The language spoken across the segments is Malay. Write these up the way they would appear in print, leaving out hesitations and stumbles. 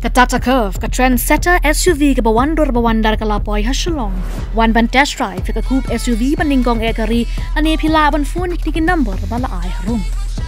Tata Curve, ka trendsetter SUV ke bawandar ke lapoi hasilong. Wan ban test drive ke coupe SUV peningkong ekari ane pila ban phone kini number bala ai harum.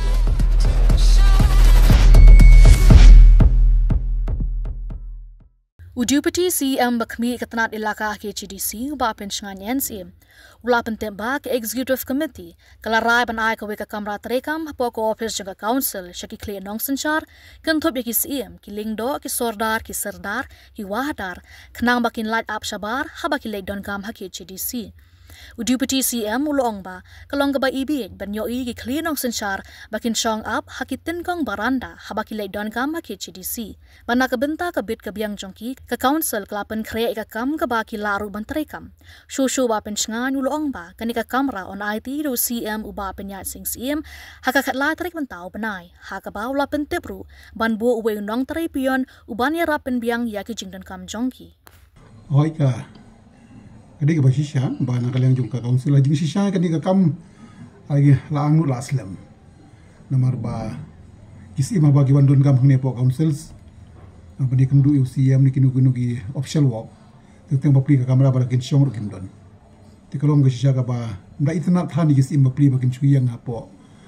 Udupati CM bakmi ketenat ilaka KCDC ba pensiongan NCM. Ula penting ba ke Executive Committee kelarai ban ai ke kamera terekam poko office jaga council syaki clear nong senchar kentup yaki CM ki lingdo ki sordar ki serdar ki wahdar kenang bakin light up sabar habaki lek don kam ha KCDC. Udupati CM ulong ba kalong ba ibig ban yoi ki clear nong senchar bakin shong up hakitin kong baranda habaki lek don kam ha KCDC. Bana ka benta ka bit ka biang jongki ka council kelapan krea ka kam ka baki laru ban terekam. Shushu ba pensiongan ulong ba kanika kamera on IT do CM uba penyat sing CM haka katla tarik mentau benai haka ba ula pentepru ban bu uwe nong terepion uban ya rapen biang ya ki jingdan kam jongki. Hoi ka kadi ka basisya ba na kalang jong ka council jing sisya kadi ka kam ay laang nu laslam namar ba isi ma bagi bandon kam hne po councils bani kendu UCM ni kinu ki official walk teng bapli ka kamera ba kin syong kin don ti kalong ka sisya ka ba nda itna thani isi ma pli ba kin chuyang apo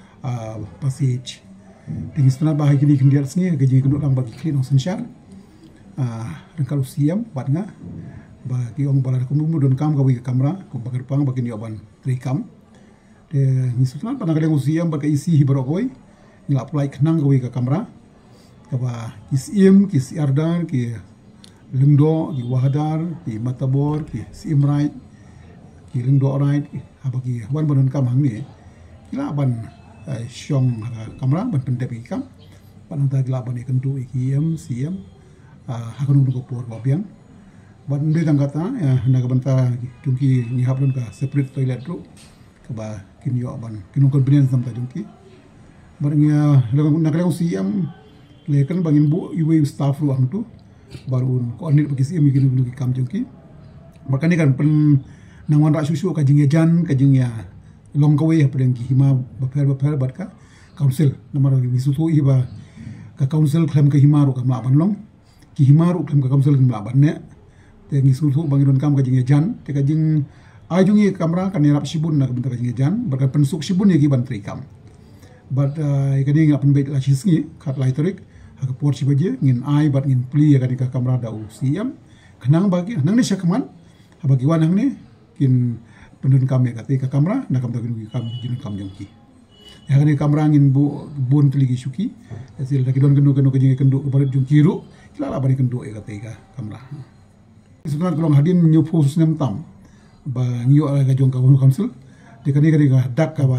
passage ting istana ba ha kini kin dia sngi ka jing kendu lang ba ki no sensyar rengkal UCM bat nga ba ki ong bala ko mu don kam ka wi kamera ko bakar pang bakin yoban trikam de ni sutna pa na kale UCM ba ka isi hibro koy ni apply knang ka wi ka kamera ka ba isim ki siardar ki lingdo ki wahdar ki matabor ki simrait ki lingdo right abagi wan banon kam hang ni kila ban syong kamera ban pendep ki kam pan ta kila ban ikendu ikiem siam hakunu ko por ba biang ban de tang kata ya na ka banta jungki ni hablon ka separate toilet ru ka ba kinyo ban kinong convenience sam ta jungki barnya na kala siam lekan bangin bu iwe staff ru ang tu baru koordinat bagi siam ki kam jungki makani kan pen nangwan ra susu ka jing jan ka jing ya long kawe ya pedang ki hima baper bat ka council namar gi sutu iba ka council klem ka hima ru ka ma ban long ki hima ru klem ka council ma ban ne te ngi sutu bangin kam ka jing jan te ka jing ajungi kamera kan rap sibun na ka bentar ka jing jan berkat pensuk sibun ya ki ban trikam but ikani ngap pen la chisngi khat lai tarik ha por si baje ngin ai bat ngin pli ka ka kamera da usiam kenang bagi nang ni syakman ha bagi wanang ni kin pendun kam ya ka kamera na kam ta kam jin kam jongki ya kan kamera ngin bu bun teligi syuki hasil da kidon kenu ka jing kendu ka barat jongki ru kila la bani kendu ya ka kamera sebenarnya kalau hadin new post nem tam ba ngiyo ka jong ka council de kani ka dak ka ba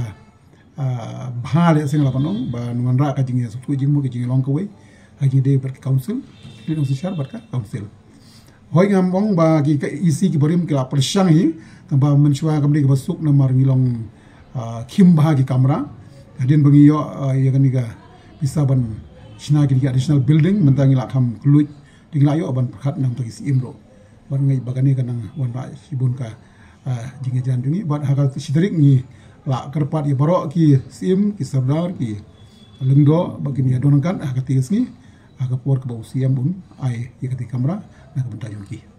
bahale sing la panong ba nuan ra ka jing ya sutu jing mo ka jing long ka we haji de ber council ni no sishar ber ka council hoi ngam bong ba ki ka isi ki borim kila persyang hi ba menshwa kamni ka basuk na mar ngilong kim ba ki kamera hadin bangiyo ya kani ka bisa ban sina ki additional building mentangi la kam kluj dinglayo ban khat nang to isi imro ban ngai bagani kanang wan ba sibun ka jinge jan dungi ban haka sidrik ni la kerpat ya barok ki sim ki sardar ki lengdo bagini ya donangkan haka tis ni haka por ka bau siam bun ai ya kati kamera na ka bentajung ki